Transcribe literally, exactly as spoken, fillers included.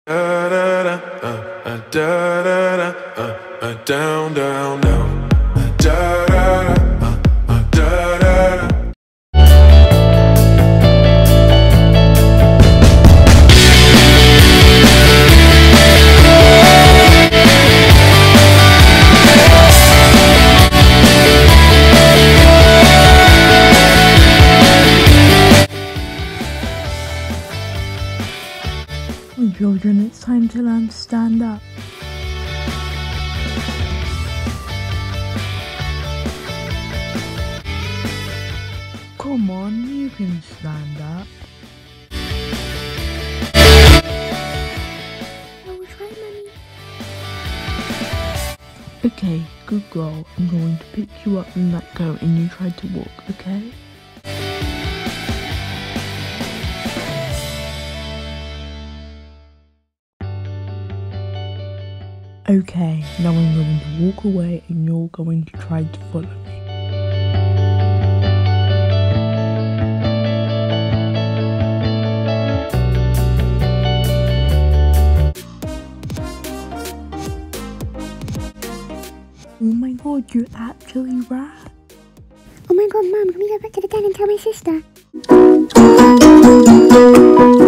Da da da, uh, uh, da da da, uh, uh, down, down, down. Uh, da da da, uh, uh, da da da. Children, it's time to learn to stand up. Come on, you can stand up. I will try, Mummy. Okay, good girl. I'm going to pick you up and let go, and you try to walk, okay? Okay, now I'm going to walk away and you're going to try to follow me. Oh my god, you actually ran. Oh my god, Mum, can we go back to the den and tell my sister?